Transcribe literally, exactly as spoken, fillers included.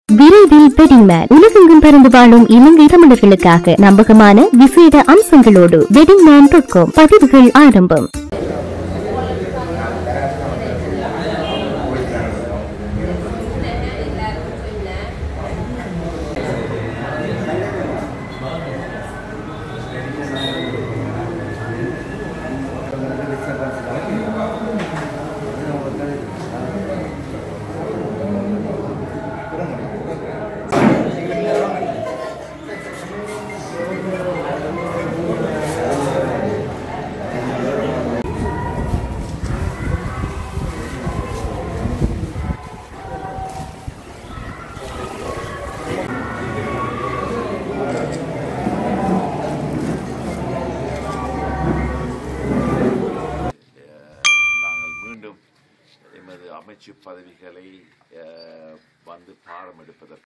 விரைவில் wedding man உலகெங்கும் பறந்து வாழும் இலங்கை தமிழர்களுக்காக நம்பகமான விசேட அம்சங்களோடு வெட்டிங் மேன் டாட் காம் பதிவுகள் ஆரம்பம். எமது அமைச்சு பதவிகளை வந்து பாரம் எடுப்பதற்கு